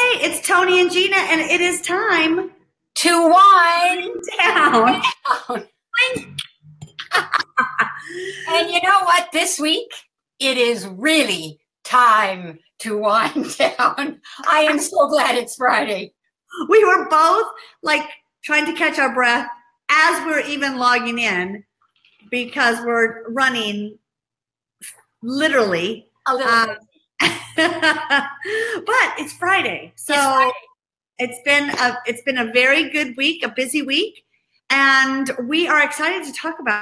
It's Toni and Gina, and it is time to wind down. And you know what? This week, it is really time to wind down. I am so glad it's Friday. We were both like trying to catch our breath as we're even logging in because we're running literally a little bit. But it's Friday, so it's been a very good week, a busy week, and we are excited to talk about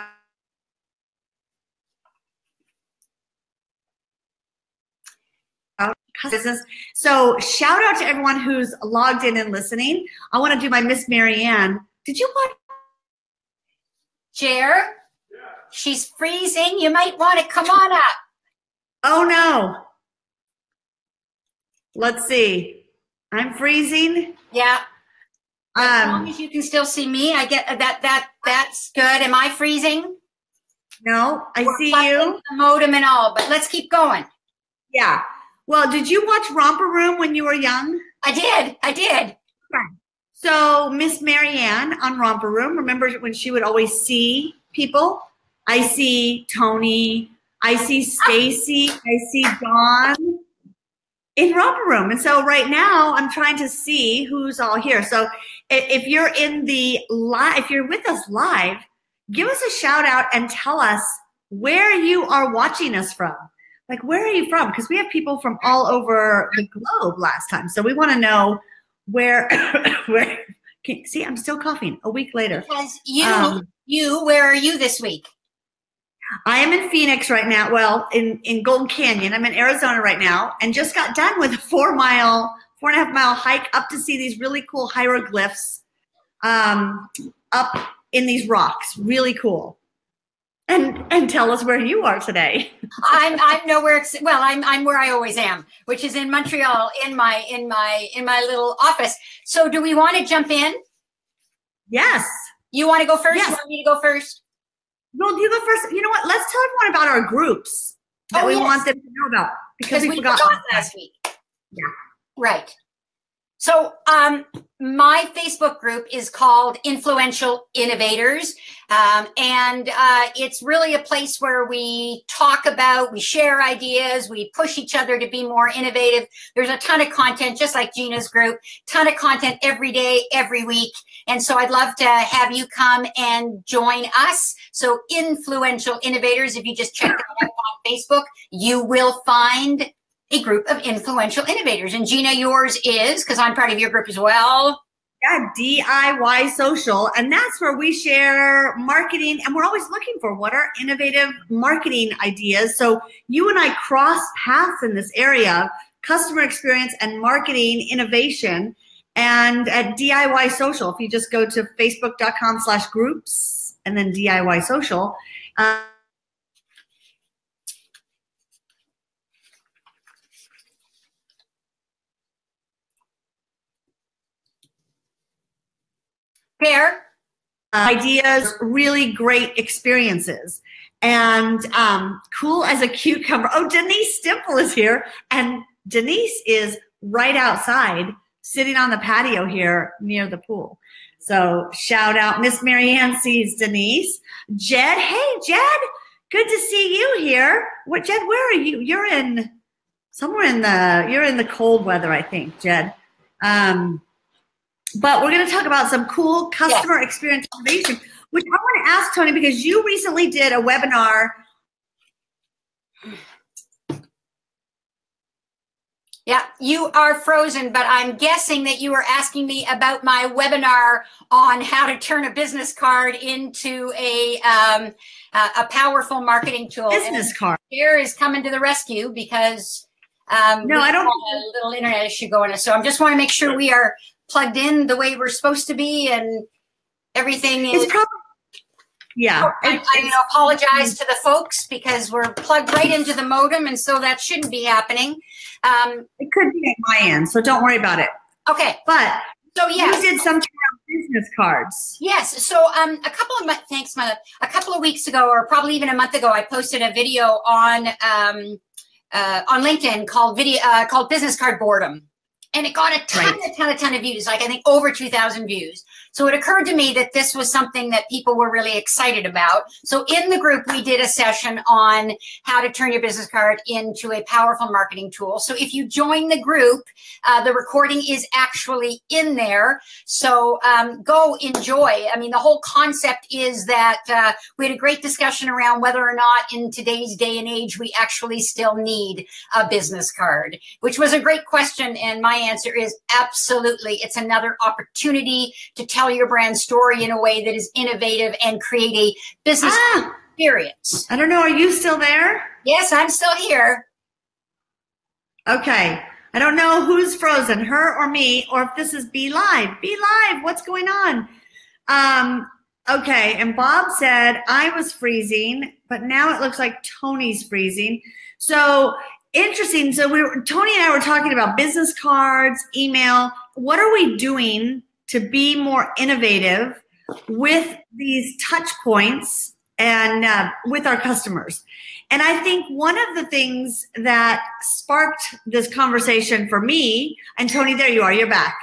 business. So shout out to everyone who's logged in and listening. I want to do my Miss Marianne. Did you watch? Jer? Yeah. She's freezing. You might want to come on up. Oh no. Let's see. I'm freezing. Yeah. As long as you can still see me, I get that. That's good. Am I freezing? No, I see you. The modem and all, but let's keep going. Yeah. Well, did you watch Romper Room when you were young? I did. Okay. So Miss Marianne on Romper Room, remember when she would always see people? I see Toni. I see Stacy. I see Dawn in Romper Room. And so right now I'm trying to see who's all here. So if you're in the live, if you're with us live, give us a shout out and tell us where you are watching us from. Like, where are you from? Because we have people from all over the globe last time. So we want to know where, see, I'm still coughing a week later. Because where are you this week? I am in Phoenix right now. Well, in Golden Canyon. I'm in Arizona right now and just got done with a 4.5 mile hike up to see these really cool hieroglyphs up in these rocks. Really cool. And tell us where you are today. I'm nowhere. Well, I'm where I always am, which is in Montreal, in my little office. So, do we want to jump in? Yes. You want to go first? Yes. You want me to go first? Well, you go first. You know what? Let's tell everyone about our groups that we want them to know about because we forgot last week. Yeah. Right. So my Facebook group is called Influential Innovators. And it's really a place where we talk about, we share ideas, we push each other to be more innovative. There's a ton of content, just like Gina's group, ton of content every day, every week. And so I'd love to have you come and join us. So Influential Innovators, if you just check that out on Facebook, you will find a group of influential innovators. And Gina, yours is, because I'm part of your group as well. Yeah, DIY Social. And that's where we share marketing. And we're always looking for what are innovative marketing ideas. So you and I cross paths in this area, customer experience and marketing innovation. And at DIY Social, if you just go to facebook.com/groups and then DIY Social, Fair. Ideas, really great experiences, and cool as a cucumber. Oh, Denise Stimple is here, and Denise is right outside, sitting on the patio here near the pool. So shout out, Miss Marianne sees Denise. Jed, hey Jed, good to see you here. What, Jed? Where are you? You're in somewhere in the cold weather, I think, Jed. But we're going to talk about some cool customer experience innovation, which I want to ask Toni, because you recently did a webinar. Yeah, you are frozen, but I'm guessing that you were asking me about my webinar on how to turn a business card into a powerful marketing tool. Business card. Here is coming to the rescue because no, I don't. A little internet issue going on, so I just want to make sure we are plugged in the way we're supposed to be and everything is probably, yeah. I apologize to the folks because we're plugged right into the modem, and so that shouldn't be happening. It could be at my end, so don't worry about it. Okay. But so yeah, you did something around business cards. Yes. So a couple of weeks ago, or probably even a month ago, I posted a video on LinkedIn called Business Card Boredom. And it got a ton of views, like I think over 2,000 views. So it occurred to me that this was something that people were really excited about. So in the group, we did a session on how to turn your business card into a powerful marketing tool. So if you join the group, the recording is actually in there. So go enjoy. I mean, the whole concept is that we had a great discussion around whether or not in today's day and age, we actually still need a business card, which was a great question. And my answer is absolutely. It's another opportunity to tell your brand story in a way that is innovative and create a business experience. I don't know. Are you still there? Yes, I'm still here. Okay. I don't know who's frozen, her or me, or if this is Be Live. Be Live, what's going on? Okay, and Bob said, I was freezing, but now it looks like Toni's freezing. So interesting. So Toni and I were talking about business cards, email. What are we doing to be more innovative with these touch points and with our customers? And I think one of the things that sparked this conversation for me, and Toni, there you are, you're back,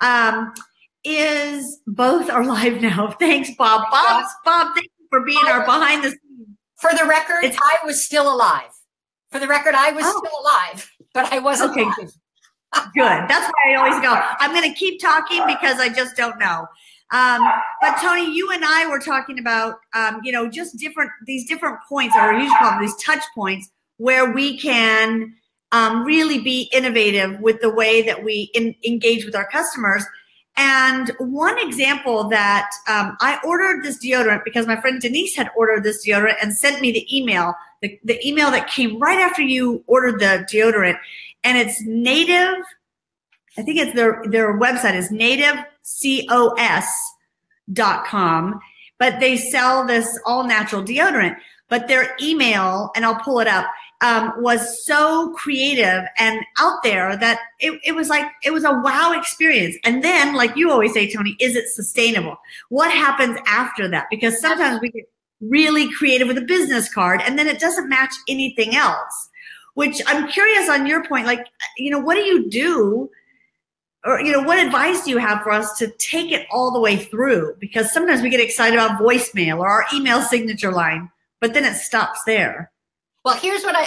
is both are live now. Thanks, Bob. Bob, thank you for being our behind the scenes. For the record, I was still alive. For the record, I was still alive, but I wasn't live. Good. That's why I always go, I'm going to keep talking because I just don't know. But Toni, you and I were talking about, just these different points, or you call them these touch points, where we can really be innovative with the way that we engage with our customers. And one example that I ordered this deodorant because my friend Denise had ordered this deodorant and sent me the email, the email that came right after you ordered the deodorant. And it's Native, I think it's their website is nativecos.com, but they sell this all natural deodorant. But their email, and I'll pull it up, was so creative and out there that it was a wow experience. And then, like you always say, Toni, is it sustainable? What happens after that? Because sometimes we get really creative with a business card and then it doesn't match anything else, which I'm curious on your point, like, what do you do? Or, what advice do you have for us to take it all the way through? Because sometimes we get excited about voicemail or our email signature line, but then it stops there. Well, here's what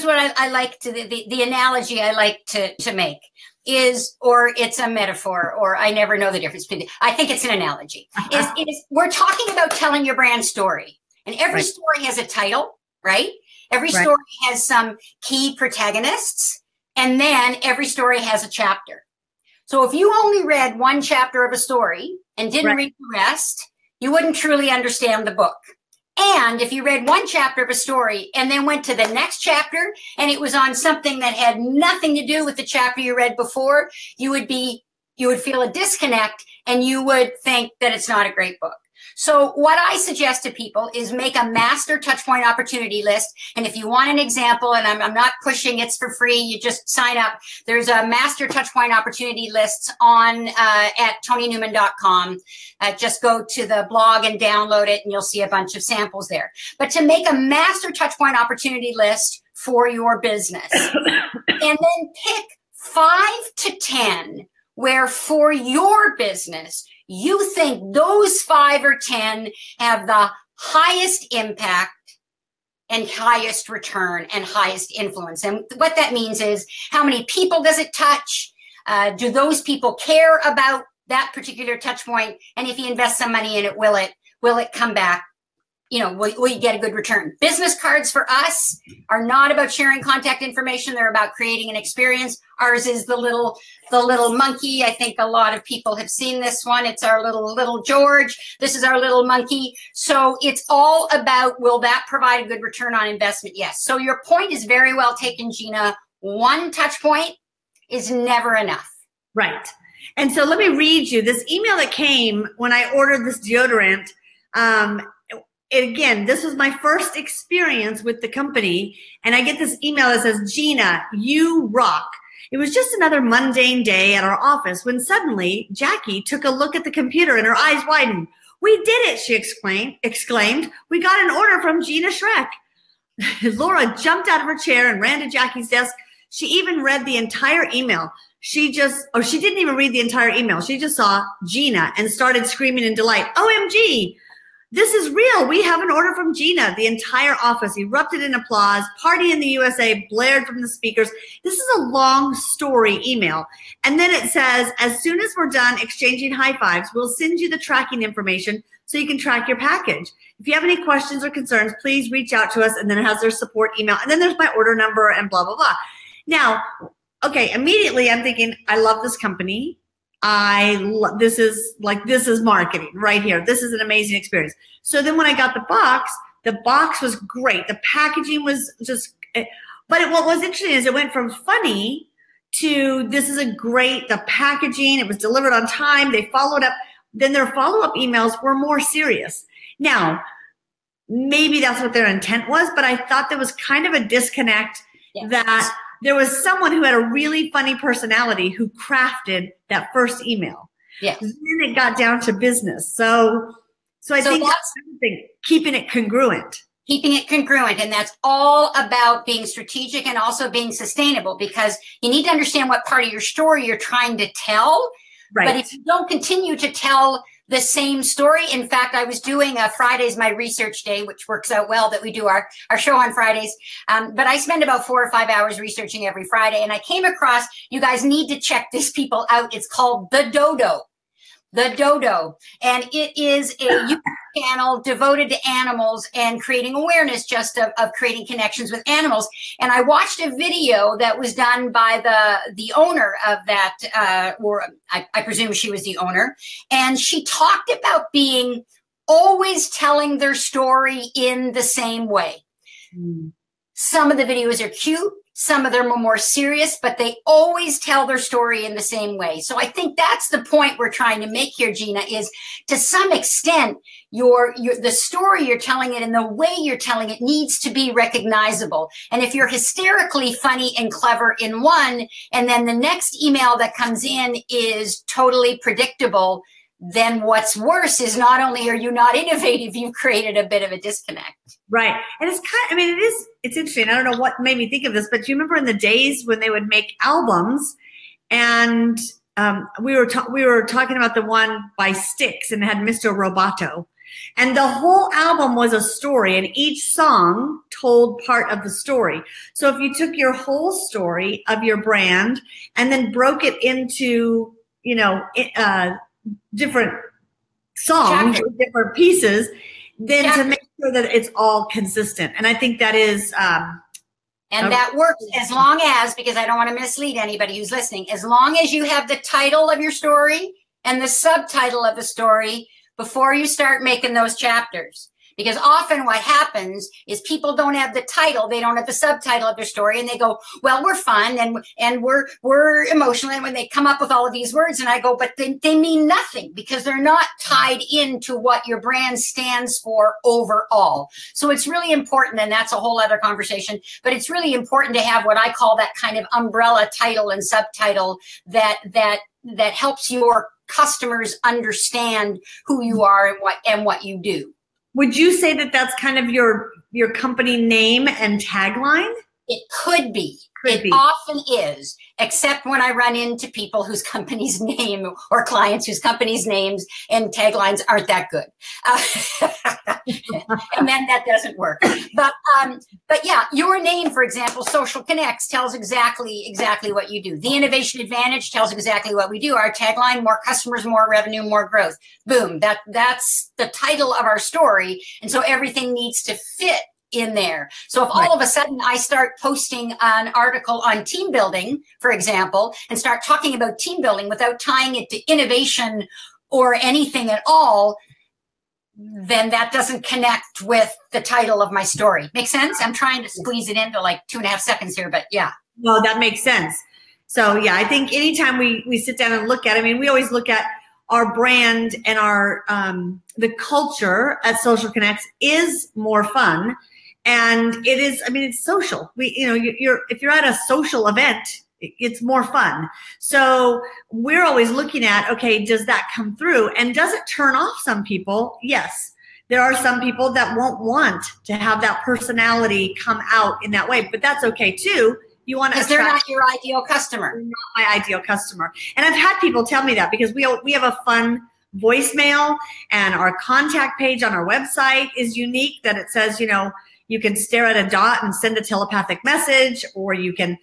I like to the analogy I like to make is, or it's a metaphor, or I never know the difference between. I think it's an analogy. Is we're talking about telling your brand story, and every story has a title, right? Every story has some key protagonists, and then every story has a chapter. So if you only read one chapter of a story and didn't read the rest, you wouldn't truly understand the book. And if you read one chapter of a story and then went to the next chapter and it was on something that had nothing to do with the chapter you read before, you would feel a disconnect and you would think that it's not a great book. So what I suggest to people is make a master touchpoint opportunity list. And if you want an example, and I'm not pushing, it's for free, you just sign up. There's a master touchpoint opportunity lists on at toninewman.com. Just go to the blog and download it and you'll see a bunch of samples there. But to make a master touchpoint opportunity list for your business and then pick 5 to 10 where for your business, you think those 5 or 10 have the highest impact and highest return and highest influence. And what that means is, how many people does it touch? Do those people care about that particular touch point? And if you invest some money in it, will it come back? Will you get a good return? Business cards for us are not about sharing contact information. They're about creating an experience. Ours is the little monkey. I think a lot of people have seen this one. It's our little George. This is our little monkey. So it's all about, will that provide a good return on investment? Yes. So your point is very well taken, Gina. One touch point is never enough. Right. And so let me read you this email that came when I ordered this deodorant. Again, this was my first experience with the company, and I get this email that says, Gina, you rock. It was just another mundane day at our office when suddenly Jackie took a look at the computer and her eyes widened. We did it, she exclaimed. We got an order from Gina Schreck. Laura jumped out of her chair and ran to Jackie's desk. She even read the entire email. She didn't even read the entire email. She just saw Gina and started screaming in delight. OMG, this is real. We have an order from Gina. The entire office erupted in applause. Party in the USA blared from the speakers. This is a long story email. And then it says, as soon as we're done exchanging high fives, we'll send you the tracking information so you can track your package. If you have any questions or concerns, please reach out to us. And then it has their support email. And then there's my order number and blah, blah, blah. Now, okay, immediately I'm thinking, I love this company. This is marketing right here. This is an amazing experience. So then when I got the box was great. The packaging was just, but what was interesting is it went from funny to this is the packaging, it was delivered on time. They followed up. Then their follow-up emails were more serious. Now, maybe that's what their intent was, but I thought there was kind of a disconnect that there was someone who had a really funny personality who crafted that first email. Yes. Then it got down to business. So I think that's something, keeping it congruent. Keeping it congruent. And that's all about being strategic and also being sustainable, because you need to understand what part of your story you're trying to tell. Right. But if you don't continue to tell the same story, in fact, I was doing Friday's my research day, which works out well that we do our show on Fridays. But I spend about 4 or 5 hours researching every Friday. And I came across, you guys need to check these people out. It's called The Dodo. The Dodo. And it is a YouTube channel devoted to animals and creating awareness just of creating connections with animals. And I watched a video that was done by the owner of that, or I presume she was the owner. And she talked about being always telling their story in the same way. Mm. Some of the videos are cute. Some of them are more serious, but they always tell their story in the same way. So I think that's the point we're trying to make here, Gina, is to some extent, the story you're telling it and the way you're telling it needs to be recognizable. And if you're hysterically funny and clever in one, and then the next email that comes in is totally predictable, then what's worse is not only are you not innovative, you've created a bit of a disconnect. Right. And it's interesting. I don't know what made me think of this, but do you remember in the days when they would make albums, and we were talking about the one by Styx, and it had Mr. Roboto, and the whole album was a story, and each song told part of the story. So if you took your whole story of your brand and then broke it into, different songs, different pieces, then to make sure that it's all consistent. And I think that is and that works as long as, because I don't want to mislead anybody who's listening, as long as you have the title of your story and the subtitle of the story before you start making those chapters. Because often what happens is people don't have the title, they don't have the subtitle of their story, and they go, well, we're fun and we're emotional. And when they come up with all of these words, and I go, but they mean nothing, because they're not tied into what your brand stands for overall. So it's really important, and that's a whole other conversation, but it's really important to have what I call that kind of umbrella title and subtitle that helps your customers understand who you are and what you do. Would you say that that's kind of your company name and tagline? It could be. It often is, except when I run into people whose company's name or clients whose company's names and taglines aren't that good. And then that doesn't work. But yeah, your name, for example, Social Connects, tells exactly what you do. The Innovation Advantage tells exactly what we do. Our tagline, more customers, more revenue, more growth. Boom. That's the title of our story. And so everything needs to fit in there. So if all of a sudden I start posting an article on team building, for example, and start talking about team building without tying it to innovation or anything at all, then that doesn't connect with the title of my story. Make sense? I'm trying to squeeze it into like 2.5 seconds here, but yeah. No, that makes sense. So yeah, I think anytime we sit down and look at it, I mean, we always look at our brand and our the culture at Social Connects is more fun. And it is, I mean, it's social. If you're at a social event, it's more fun. So we're always looking at, okay, does that come through? And does it turn off some people? Yes. There are some people that won't want to have that personality come out in that way, but that's okay too, You want to because they're not your ideal customer. They're not my ideal customer. And I've had people tell me that because we have a fun voicemail, and our contact page on our website is unique, that it says, you know, you can stare at a dot and send a telepathic message, or you can,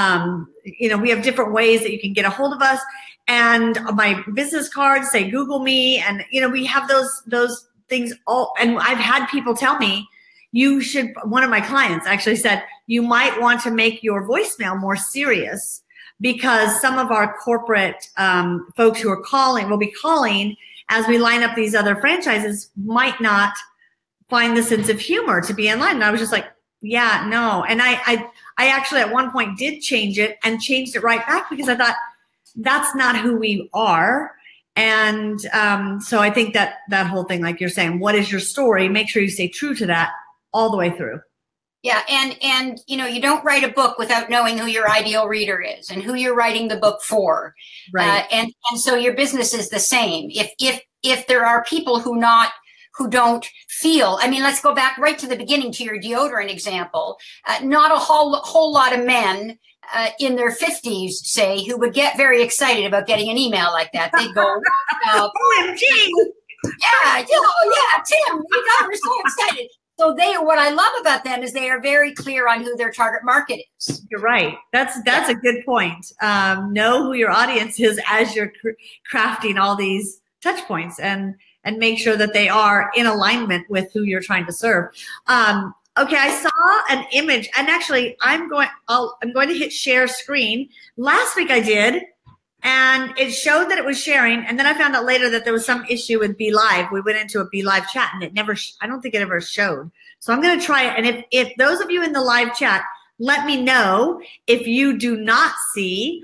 you know, we have different ways that you can get a hold of us. And my business cards say Google me, and you know, we have those things all. And I've had people tell me, you should, one of my clients actually said, you might want to make your voicemail more serious, because some of our corporate folks who are calling, will be calling as we line up these other franchises, might not find the sense of humor to be in line. And I was just like, yeah, no. And I actually at one point did change it, and changed it right back, because I thought that's not who we are. And so I think that whole thing, like you're saying, what is your story? Make sure you stay true to that all the way through. Yeah, and you know, you don't write a book without knowing who your ideal reader is and who you're writing the book for. Right. And so your business is the same. If there are people who don't feel, I mean, let's go back right to the beginning to your deodorant example. Not a whole lot of men in their 50s, say, who would get very excited about getting an email like that. They'd go, OMG. yeah, Tim, we're so excited. So what I love about them is they are very clear on who their target market is. You're right. That's a good point. Know who your audience is as you're crafting all these touch points, and make sure that they are in alignment with who you're trying to serve. Okay, I saw an image, and actually I'm going to hit share screen. Last week I did, and it showed that it was sharing, and then I found out later that there was some issue with Be Live. We went into a Be Live chat, and it never, I don't think it ever showed. So I'm going to try it, and if those of you in the live chat, let me know if you do not see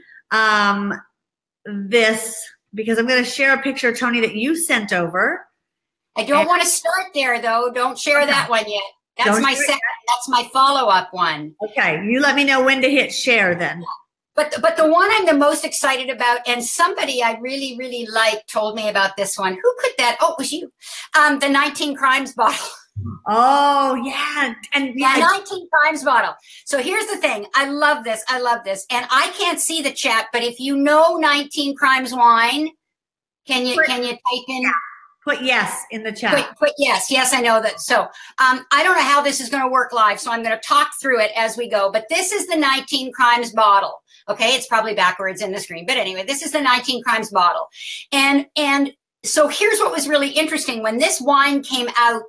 this, because I'm going to share a picture, Toni, that you sent over. I don't want to start there, though. Don't share that one yet. That's my follow-up one. Okay, you let me know when to hit share then. But the one I'm the most excited about, and somebody I really, really like told me about this one. Who could that? Oh, it was you. The 19 Crimes bottle. Oh, yeah. And yeah, 19 Crimes bottle. So here's the thing. I love this. I love this. And I can't see the chat, but if you know 19 Crimes wine, can you type in? Yeah. Put yes in the chat. Put yes. Yes, I know that. So I don't know how this is going to work live, so I'm going to talk through it as we go. But this is the 19 Crimes bottle. Okay, it's probably backwards in the screen. But anyway, this is the 19 Crimes bottle. And so here's what was really interesting. When this wine came out,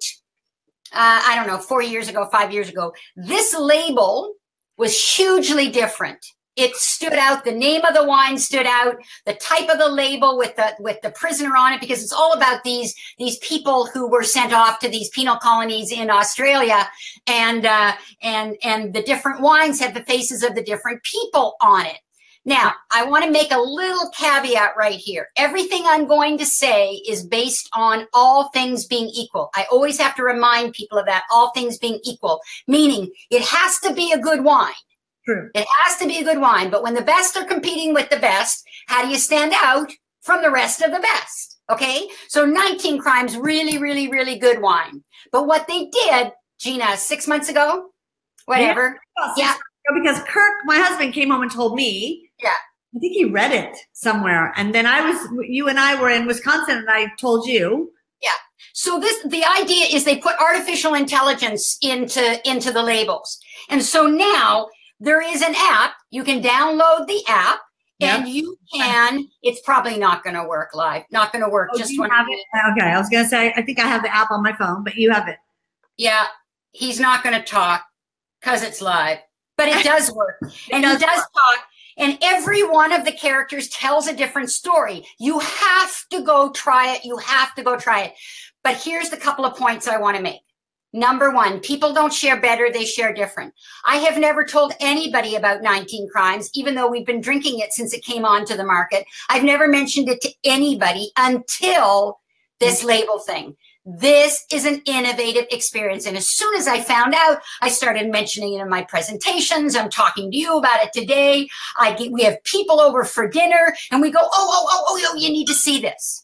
I don't know, 4 years ago, 5 years ago, this label was hugely different. It stood out. The name of the wine stood out. The type of the label with the prisoner on it, because it's all about these people who were sent off to these penal colonies in Australia, and the different wines have the faces of the different people on it. Now, I want to make a little caveat right here. Everything I'm going to say is based on all things being equal. I always have to remind people of that. All things being equal, meaning it has to be a good wine. True. It has to be a good wine, but when the best are competing with the best, how do you stand out from the rest of the best? Okay, so 19 Crimes, really, really, really good wine. But what they did, Gina, 6 months ago, whatever. Yeah. Because Kirk, my husband, came home and told me. Yeah. I think he read it somewhere. And then you and I were in Wisconsin, and I told you. Yeah. So the idea is they put artificial intelligence into the labels. And so now there is an app. You can download the app, and you can. It's probably not going to work live. Not going to work. Oh, just when have it. Okay, I was going to say I think I have the app on my phone, but you have it. Yeah, he's not going to talk because it's live, but it does work, and he does talk. And every one of the characters tells a different story. You have to go try it. You have to go try it. But here's the couple of points I want to make. Number one, people don't share better, they share different. I have never told anybody about 19 Crimes, even though we've been drinking it since it came onto the market. I've never mentioned it to anybody until this label thing. This is an innovative experience. And as soon as I found out, I started mentioning it in my presentations. I'm talking to you about it today. We have people over for dinner, and we go, oh, you need to see this.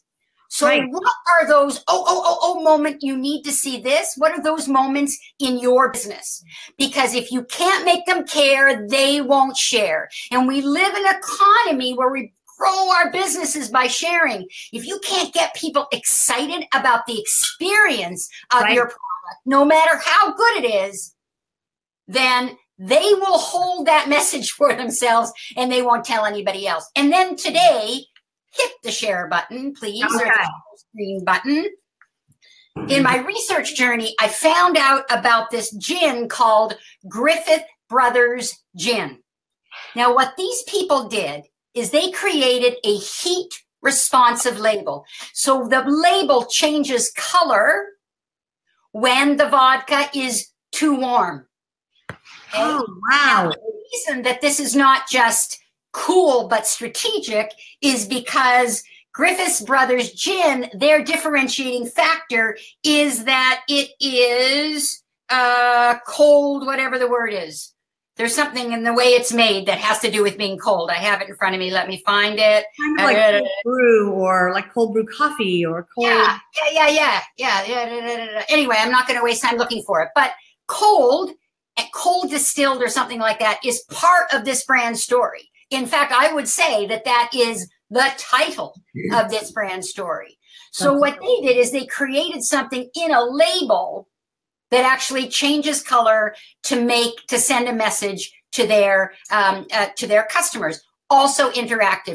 So what are those, moment, you need to see this? What are those moments in your business? Because if you can't make them care, they won't share. And we live in an economy where we grow our businesses by sharing. If you can't get people excited about the experience of your product, no matter how good it is, then they will hold that message for themselves and they won't tell anybody else. And then today, hit the share button, please, or the screen button. In my research journey, I found out about this gin called Griffith Brothers Gin. Now, what these people did is they created a heat responsive label. So the label changes color when the vodka is too warm. Oh, wow. Now, the reason that this is not just cool but strategic is because Griffiths Brothers Gin, their differentiating factor is that it is cold, whatever the word is. There's something in the way it's made that has to do with being cold. I have it in front of me. Let me find it. Kind of like cold brew, or like cold brew coffee, or cold. Yeah. Anyway, I'm not going to waste time looking for it. But cold distilled or something like that is part of this brand story. In fact, I would say that that is the title of this brand story. So what they did is they created something in a label that actually changes color to send a message to their customers. Also interactive.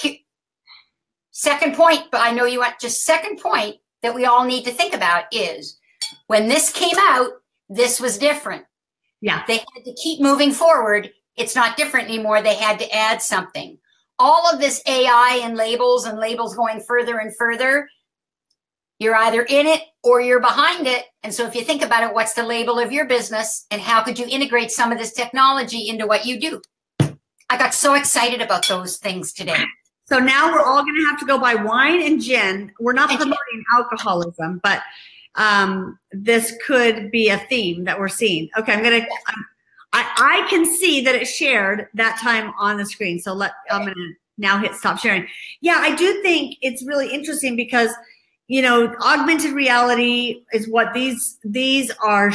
Second point, but I know you want just second point that we all need to think about is when this came out, this was different. Yeah. They had to keep moving forward. It's not different anymore. They had to add something. All of this AI and labels going further and further, you're either in it or you're behind it. And so if you think about it, what's the label of your business and how could you integrate some of this technology into what you do? I got so excited about those things today. So now we're all going to have to go buy wine and gin. We're not promoting alcoholism, but this could be a theme that we're seeing. Okay, I can see that it shared that time on the screen. So I'm going to now hit stop sharing. Yeah, I do think it's really interesting because, you know, augmented reality is what these are,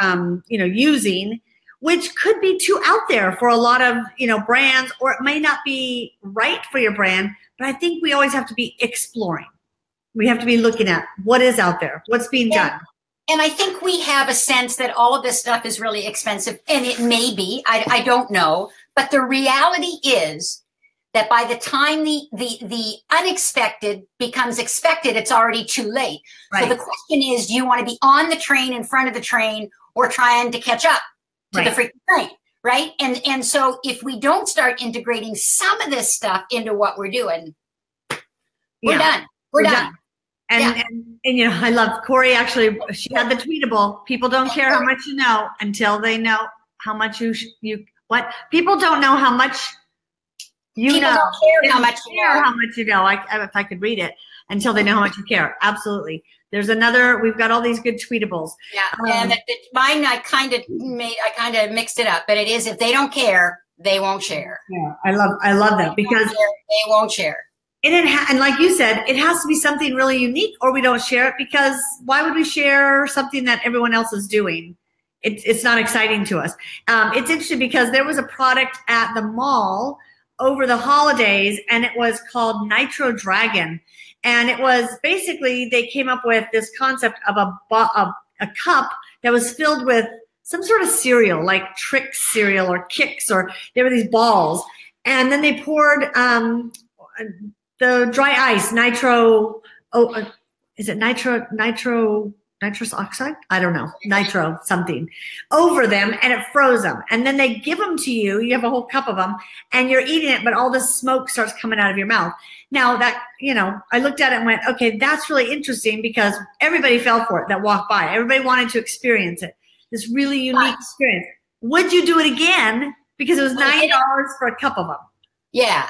using, which could be too out there for a lot of, brands, or it may not be right for your brand. But I think we always have to be exploring. We have to be looking at what is out there, what's being done. And I think we have a sense that all of this stuff is really expensive, and it may be, I don't know, but the reality is that by the time the unexpected becomes expected, it's already too late. Right. So the question is, do you want to be on the train, in front of the train, or trying to catch up to the freaking train, right? And so if we don't start integrating some of this stuff into what we're doing, we're done. We're done. And I love Corey. Actually, she had the tweetable. People don't care how much you know until they know how much what people don't know how much you know. Don't care how much you know. How much you know. If I could read it, until they know how much you care. Absolutely. There's another. We've got all these good tweetables. Yeah, and mine I kind of mixed it up, but it is if they don't care, they won't share. Yeah, I love that because they won't share. And like you said, it has to be something really unique, or we don't share it, because why would we share something that everyone else is doing? It's not exciting to us. It's interesting because there was a product at the mall over the holidays, and it was called Nitro Dragon. And it was basically, they came up with this concept of a cup that was filled with some sort of cereal, like Trix cereal or Kix, or there were these balls. And then they poured the dry ice, is it nitrous oxide? I don't know, nitro something, over them, and it froze them. And then they give them to you. You have a whole cup of them, and you're eating it, but all the smoke starts coming out of your mouth. Now that, I looked at it and went, okay, that's really interesting, because everybody fell for it that walked by. Everybody wanted to experience it. This really unique experience. Would you do it again? Because it was $9 for a cup of them. Yeah.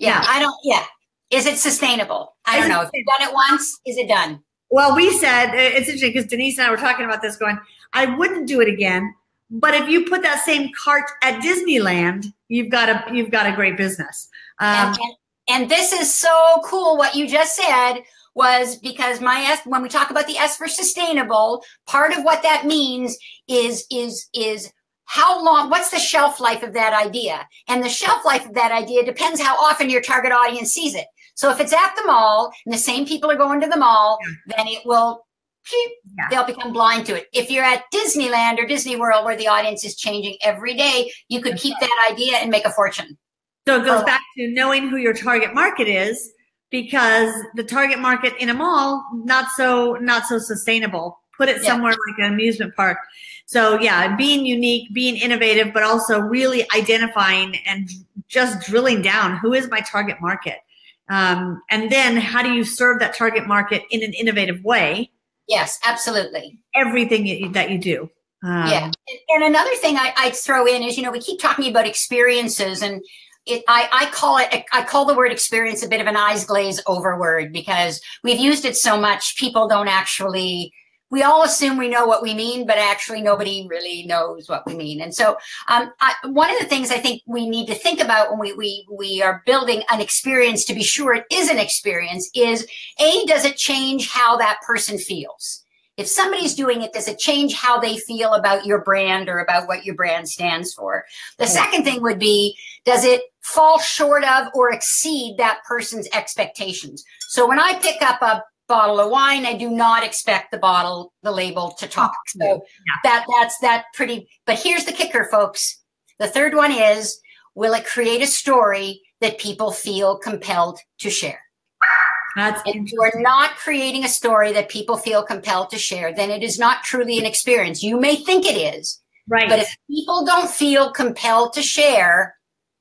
Is it sustainable? I don't know. If you've done it once, is it done? Well, we said, it's interesting because Denise and I were talking about this going, I wouldn't do it again, but if you put that same cart at Disneyland, you've got a great business. And And this is so cool. What you just said was because when we talk about the S for sustainable, part of what that means is how long, what's the shelf life of that idea? And the shelf life of that idea depends how often your target audience sees it. So if it's at the mall and the same people are going to the mall, then it will, they'll become blind to it. If you're at Disneyland or Disney World where the audience is changing every day, you could keep that idea and make a fortune. So it goes back to knowing who your target market is, because the target market in a mall, not so sustainable. Put it somewhere like an amusement park. So yeah, being unique, being innovative, but also really identifying and just drilling down who is my target market. And then how do you serve that target market in an innovative way? Yes, absolutely. Everything that you do. And another thing I'd throw in is, we keep talking about experiences, and I call the word experience a bit of an eyes glaze over word, because we've used it so much, people don't actually, we all assume we know what we mean, but actually nobody really knows what we mean. And so one of the things I think we need to think about when we are building an experience to be sure it is an experience is, does it change how that person feels? If somebody's doing it, does it change how they feel about your brand or about what your brand stands for? The second thing would be, does it fall short of or exceed that person's expectations? So when I pick up a bottle of wine, I do not expect the label to talk. So that's pretty, but here's the kicker, folks. The third one is, will it create a story that people feel compelled to share? If you are not creating a story that people feel compelled to share, then it is not truly an experience. You may think it is, right? But if people don't feel compelled to share,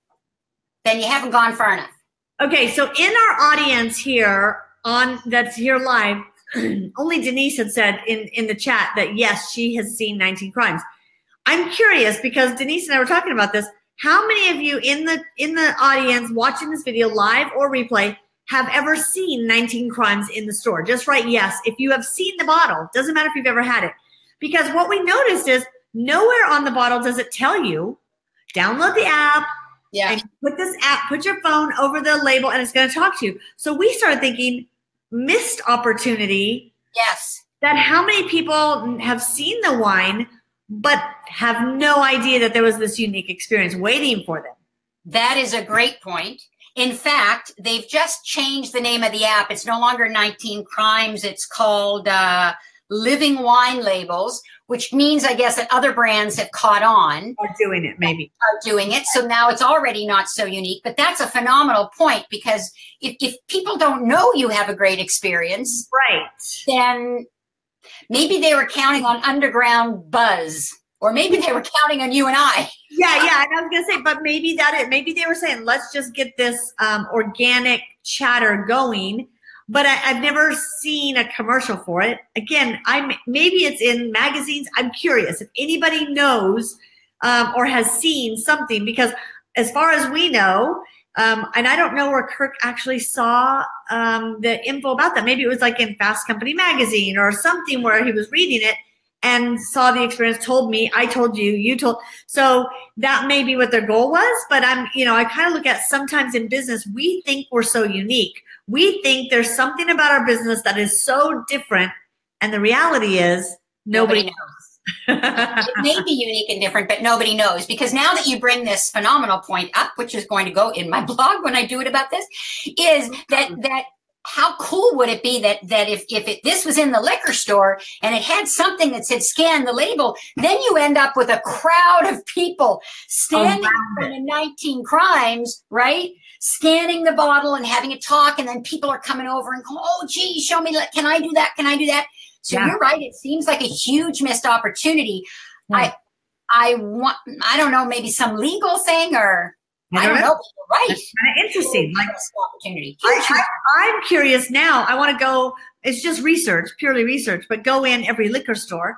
then you haven't gone far enough. Okay, so in our audience here that's here live, only Denise had said in the chat that yes, she has seen 19 Crimes. I'm curious, because Denise and I were talking about this. How many of you in the audience watching this video live or replay have ever seen 19 Crimes in the store? Just write yes if you have seen the bottle. Doesn't matter if you've ever had it. Because what we noticed is nowhere on the bottle does it tell you, download the app, and put your phone over the label and it's going to talk to you. So we started thinking, missed opportunity. Yes. That how many people have seen the wine but have no idea that there was this unique experience waiting for them. That is a great point. In fact, they've just changed the name of the app. It's no longer 19 Crimes. It's called Living Wine Labels, which means, I guess, that other brands have caught on. Are doing it, maybe. Are doing it. So now it's already not so unique. But that's a phenomenal point, because if people don't know you have a great experience, right, then maybe they were counting on underground buzz. Or maybe they were counting on you and I. Yeah. And I was going to say, but maybe maybe they were saying, let's just get this organic chatter going. But I've never seen a commercial for it. Again, maybe it's in magazines. I'm curious if anybody knows or has seen something, because as far as we know, and I don't know where Kirk actually saw the info about that. Maybe it was like in Fast Company magazine or something where he was reading it and saw the experience, told me, I told you, you told. So that may be what their goal was. But I kind of look at, sometimes in business, we think we're so unique. We think there's something about our business that is so different. And the reality is nobody knows. It may be unique and different, but nobody knows. Because now that you bring this phenomenal point up, which is going to go in my blog when I do it about this, is that how cool would it be that if this was in the liquor store and it had something that said scan the label, then you end up with a crowd of people standing in front of 19 Crimes, right? Scanning the bottle and having a talk, and then people are coming over and going, oh, gee, show me, can I do that? Can I do that? So you're right. It seems like a huge missed opportunity. I don't know, maybe some legal thing, or I don't know. Right. That's kind of interesting. Like, opportunity. I'm curious now. I want to go, it's just research, purely research, but go in every liquor store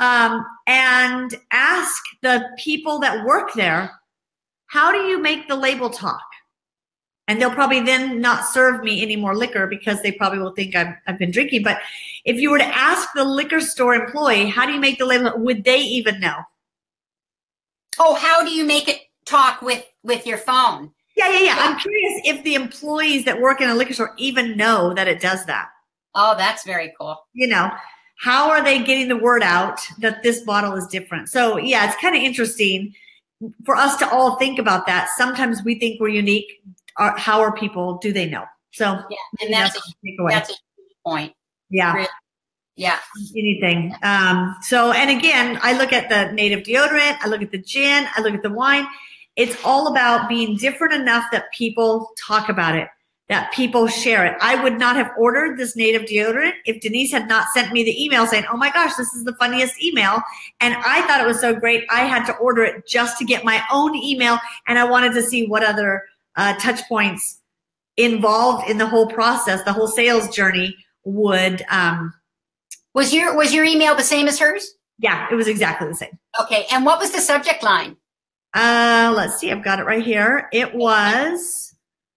and ask the people that work there, how do you make the label talk? And they'll probably then not serve me any more liquor, because they probably will think I've been drinking. But if you were to ask the liquor store employee, how do you make the label, would they even know? Oh, how do you make it talk with your phone? Yeah. I'm curious if the employees that work in a liquor store even know that it does that. Oh, that's very cool. You know, how are they getting the word out that this bottle is different? So yeah, it's kind of interesting for us to all think about that. Sometimes we think we're unique. How are people? Do they know? So yeah, and that's a huge point. Yeah. Really. Yeah. Anything. So, and again, I look at the native deodorant, I look at the gin, I look at the wine. It's all about being different enough that people talk about it, that people share it. I would not have ordered this native deodorant if Denise had not sent me the email saying, oh my gosh, this is the funniest email. And I thought it was so great. I had to order it just to get my own email. And I wanted to see what other touch points involved in the whole process, the whole sales journey would, Was your email the same as hers? Yeah, it was exactly the same. Okay, and what was the subject line? Let's see, I've got it right here. It was,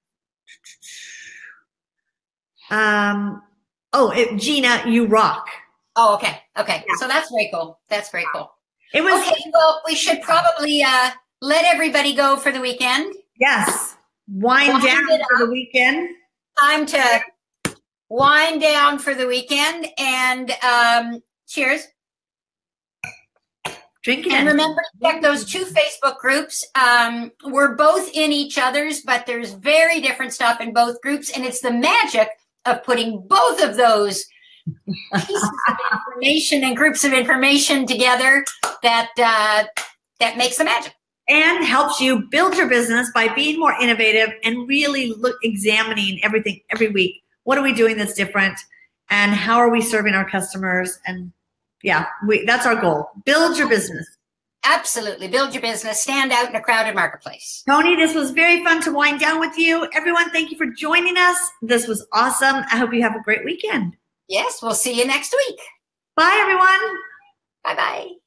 Gina, you rock. Oh, okay. Yeah. So that's very cool. That's very cool. It was okay. Well, we should probably let everybody go for the weekend. Yes, wind down for the weekend. Time to wind down for the weekend, and cheers. Drinking. And remember to check those 2 Facebook groups. We're both in each other's, but there's very different stuff in both groups, and it's the magic of putting both of those pieces of information and groups of information together that makes the magic. And helps you build your business by being more innovative and really examining everything every week. What are we doing that's different? And how are we serving our customers? And yeah, that's our goal. Build your business. Absolutely. Build your business. Stand out in a crowded marketplace. Toni, this was very fun to wind down with you. Everyone, thank you for joining us. This was awesome. I hope you have a great weekend. Yes, we'll see you next week. Bye, everyone. Bye-bye.